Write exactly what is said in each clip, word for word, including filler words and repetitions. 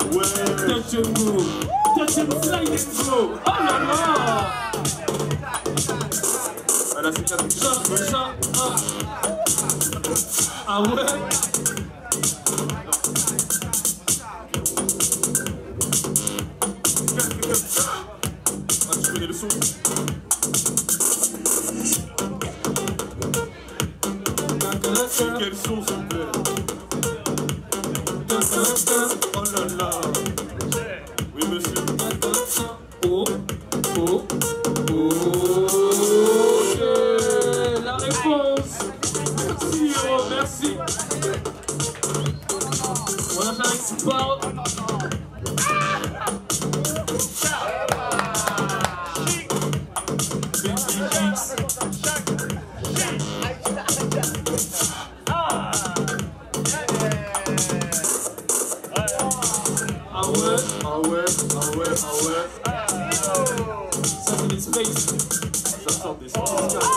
Touch and move, touch and slide and go. Oh là là. Ah là c'est bien. Ça, ça, ah. Ah ouais. Ah tu connais le son. Quel son s'il vous plaît. Oh là là. Oui monsieur. Oh, oh, ok. La réponse. Merci, oh, merci. Voilà, j'arrive qui parle. Ah ouais, Ah ouais, ah ouais, ah ouais. ça c'est les space. Ça sort des sons.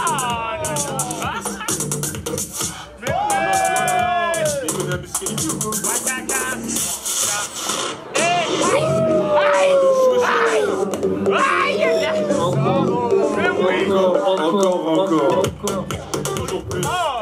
Il connaît la musicalité ou quoi? Encore, encore, encore, encore, encore. Toujours plus.